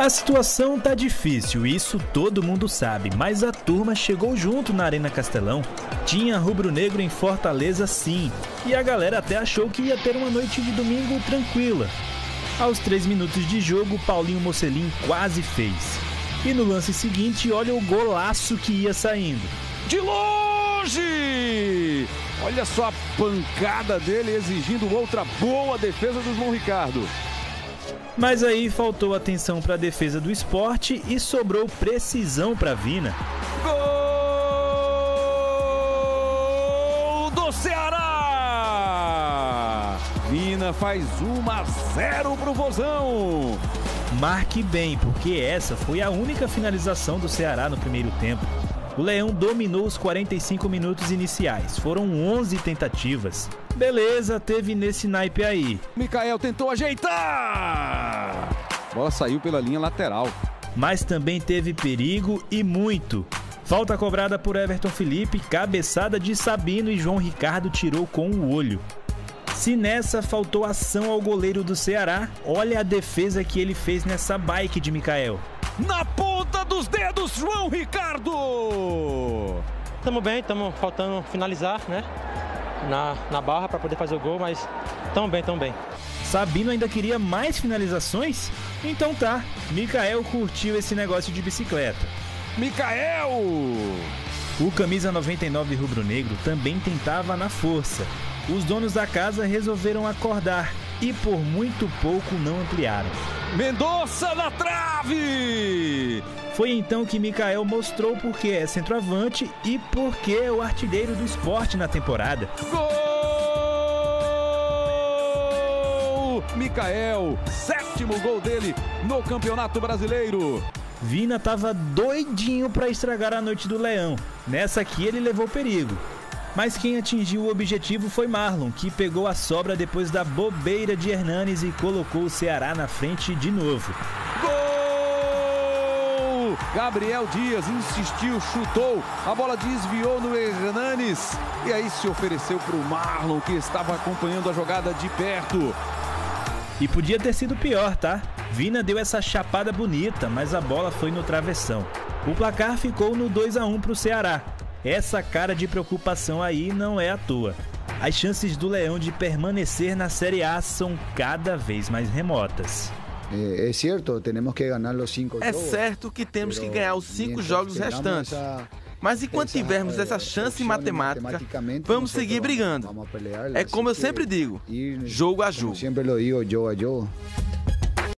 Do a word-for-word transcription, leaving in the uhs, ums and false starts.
A situação tá difícil, isso todo mundo sabe, mas a turma chegou junto na Arena Castelão. Tinha rubro-negro em Fortaleza sim, e a galera até achou que ia ter uma noite de domingo tranquila. Aos três minutos de jogo, Paulinho Mocelin quase fez. E no lance seguinte, olha o golaço que ia saindo. De longe! Olha só a pancada dele exigindo outra boa defesa do João Ricardo. Mas aí faltou atenção para a defesa do Sport e sobrou precisão para Vina. Gol do Ceará! Vina faz um a zero pro Vozão. Marque bem, porque essa foi a única finalização do Ceará no primeiro tempo. O Leão dominou os quarenta e cinco minutos iniciais, foram onze tentativas. Beleza, teve nesse naipe aí. Mikael tentou ajeitar! A bola saiu pela linha lateral. Mas também teve perigo e muito. Falta cobrada por Everton Felipe, cabeçada de Sabino e João Ricardo tirou com o olho. Se nessa faltou ação ao goleiro do Ceará, olha a defesa que ele fez nessa bike de Mikael. Na ponta dos dedos, João Ricardo! Estamos bem, estamos faltando finalizar, né? Na, na barra para poder fazer o gol, mas estamos bem, estamos bem. Sabino ainda queria mais finalizações? Então tá, Mikael curtiu esse negócio de bicicleta. Mikael! O camisa noventa e nove rubro-negro também tentava na força. Os donos da casa resolveram acordar e por muito pouco não ampliaram. Mendonça na trave! Foi então que Mikael mostrou por que é centroavante e por que é o artilheiro do Sport na temporada. Gol! Mikael, sétimo gol dele no Campeonato Brasileiro. Vina tava doidinho para estragar a noite do Leão. Nessa aqui ele levou perigo. Mas quem atingiu o objetivo foi Marlon, que pegou a sobra depois da bobeira de Hernanes e colocou o Ceará na frente de novo. Gol! Gabriel Dias insistiu, chutou, a bola desviou no Hernanes e aí se ofereceu para o Marlon, que estava acompanhando a jogada de perto. E podia ter sido pior, tá? Vina deu essa chapada bonita, mas a bola foi no travessão. O placar ficou no dois a um para o Ceará. Essa cara de preocupação aí não é à toa. As chances do Leão de permanecer na Série A são cada vez mais remotas. É certo, temos que ganhar os cinco É certo que temos que ganhar os cinco jogos restantes. Mas enquanto tivermos essa chance matemática, vamos seguir brigando. É como eu sempre digo, jogo a jogo. Sempre lo digo, jogo a jogo.